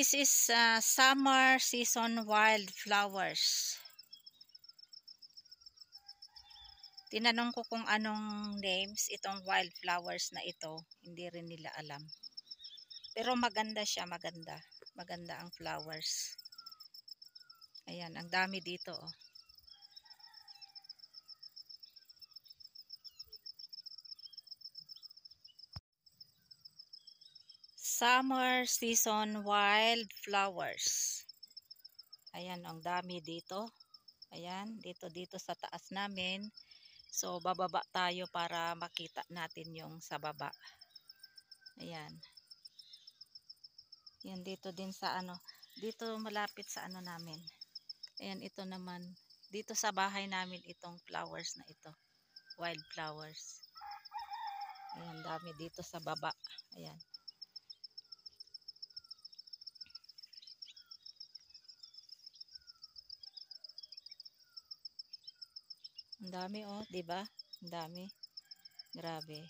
This is summer season wildflowers. Tinanong ko kung anong names itong wildflowers na ito. Hindi rin nila alam. Pero maganda siya, maganda. Maganda ang flowers. Ayan, ang dami dito. Oh. Summer season wildflowers. Ayan, ang dami dito. Ayan, dito sa taas namin. So, bababa tayo para makita natin yung sa baba. Ayan. Yan, dito din sa ano. Dito malapit sa ano namin. Ayan, ito naman. Dito sa bahay namin itong flowers na ito. Wildflowers. Ayan, dami dito sa baba. Ayan. Ang dami oh, 'di ba? Ang dami. Grabe.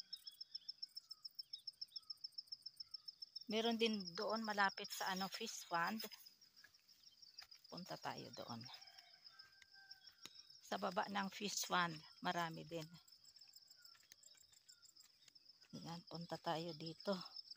Meron din doon malapit sa ano fish pond. Punta tayo doon. Sa baba ng fish pond, marami din. Ayan, punta tayo dito.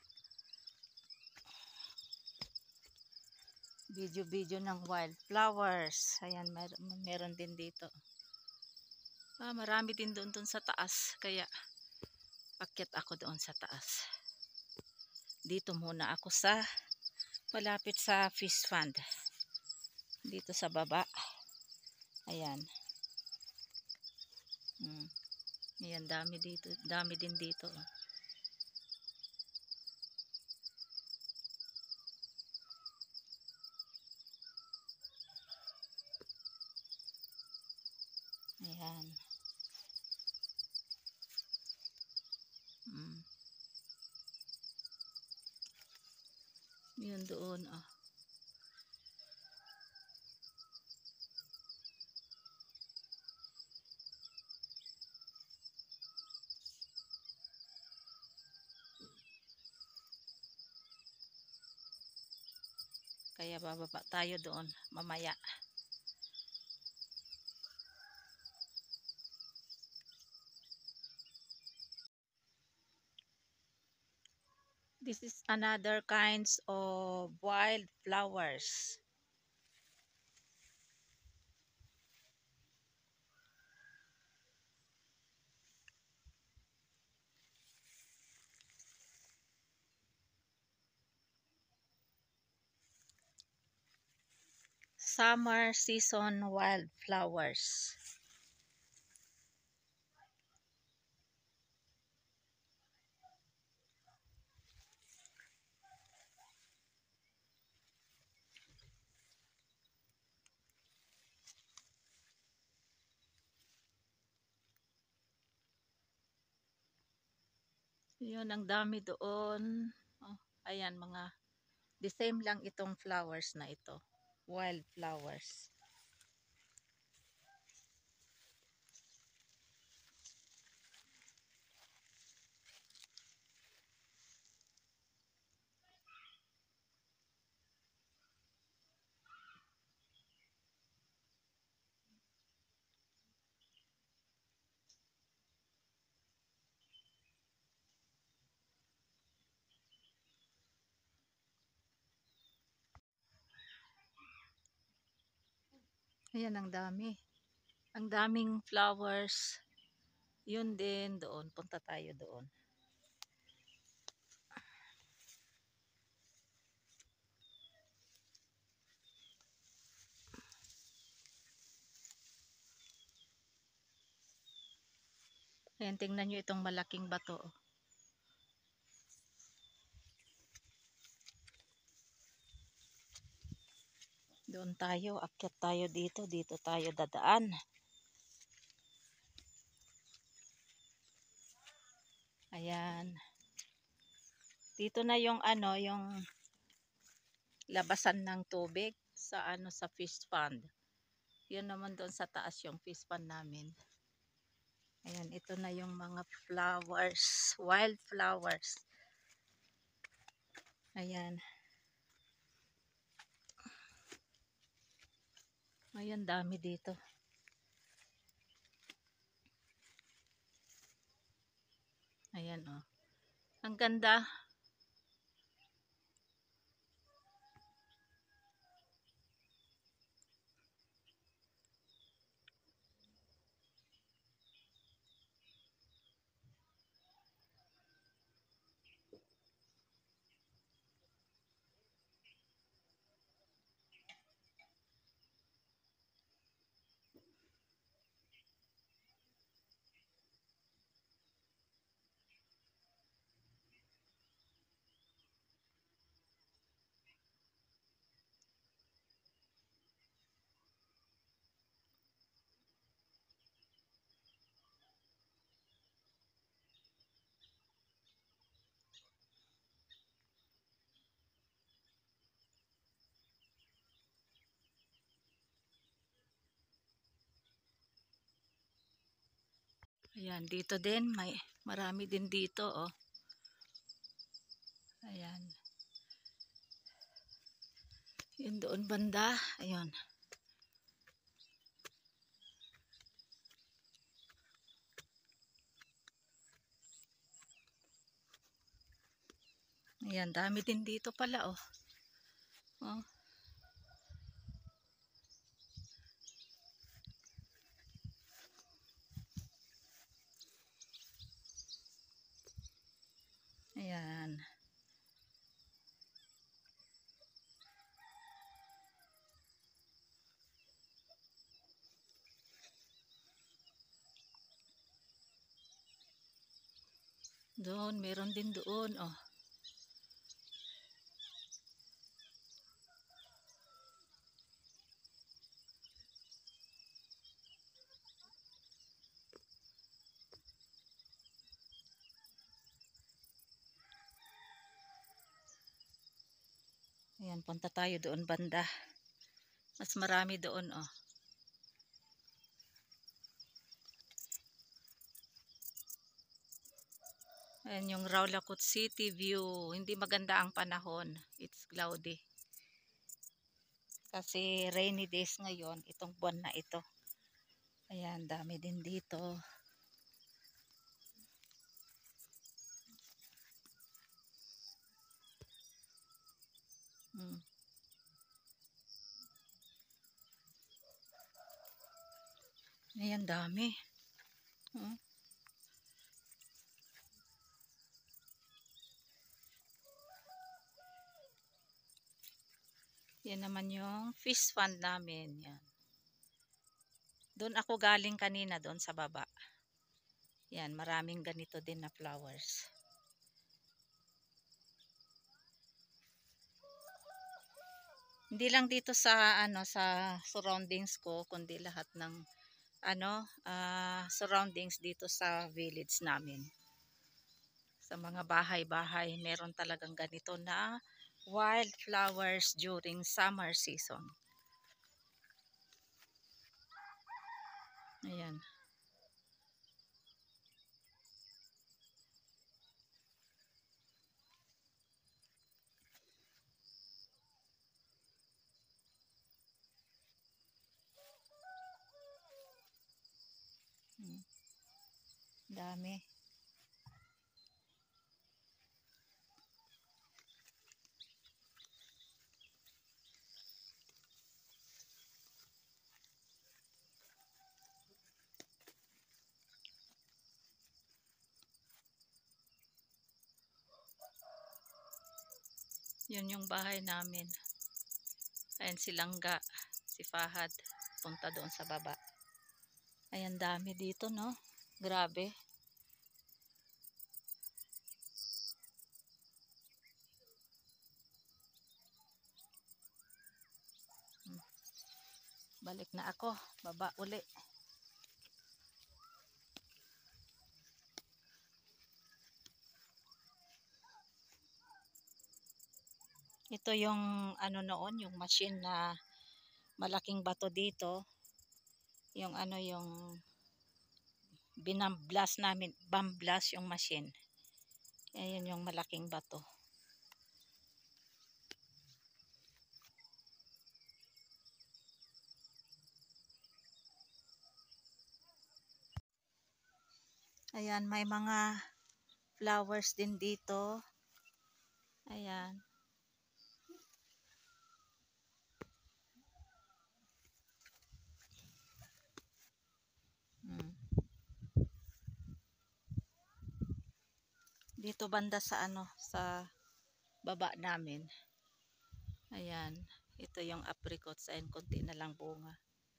Video ng wildflowers. Ayan, meron din dito. Marami din doon sa taas. Kaya, akyat ako doon sa taas. Dito muna ako sa malapit sa fish pond. Dito sa baba. Ayan. Ayan, dami dito. Dami din dito. Ayan. Yun doon. Oh. Kaya bababa tayo doon mamaya. This is another kinds of wildflowers. Summer season wildflowers. Yun, ang dami doon. Oh, ayan, mga the same lang itong flowers na ito. Wildflowers. Ayan, ang dami. Ang daming flowers. Yun din doon. Punta tayo doon. Ayan, tingnan nyo itong malaking bato. Doon tayo, akyat tayo dito. Dito tayo dadaan. Ayan. Dito na yung ano, yung labasan ng tubig sa ano sa fish pond. Yan naman doon sa taas yung fish pond namin. Ayan, ito na yung mga flowers, wildflowers. Ayan. Ayan, dami dito. Ayan, oh. Ang ganda. Ayan, dito din. May marami din dito, oh. Ayan. Yun doon banda. Ayun. Ayan, dami din dito pala, oh. Oh. Ayan. Doon, meron din doon, oh. Ayan, punta tayo doon banda. Mas marami doon, oh. Ayan yung Rawlacut City view. Hindi maganda ang panahon. It's cloudy. Kasi rainy days ngayon, itong buwan na ito. Ayan, dami din dito. Hmm. Ayan, dami. Hmm. Yan naman yung fish pond namin. Yan. Doon ako galing kanina, doon sa baba. Yan, maraming ganito din na flowers. Hindi lang dito sa ano sa surroundings ko, kundi lahat ng surroundings dito sa village namin. Sa mga bahay-bahay, meron talagang ganito na wildflowers during summer season. Ayan. Dami. Yun yung bahay namin. Ayan si Langga, si Fahad, punta doon sa baba. Ayan, dami dito, no? Grabe. Balik na ako, baba uli. Ito yung ano noon, yung machine na malaking bato dito. Yung yung binamblas namin, bamblas yung machine. Ayan yung malaking bato. Ayan, may mga flowers din dito. Ayan. Hmm. Dito banda sa ano, sa baba namin. Ayan, ito yung apricots. Ayan, konti na lang bunga.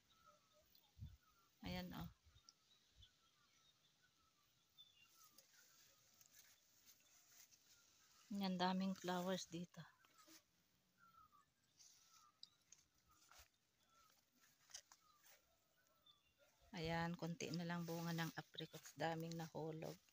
Ayan, oh. Ayan, daming flowers dito. Ayan, konti na lang bunga ng apricots. Daming nahulog.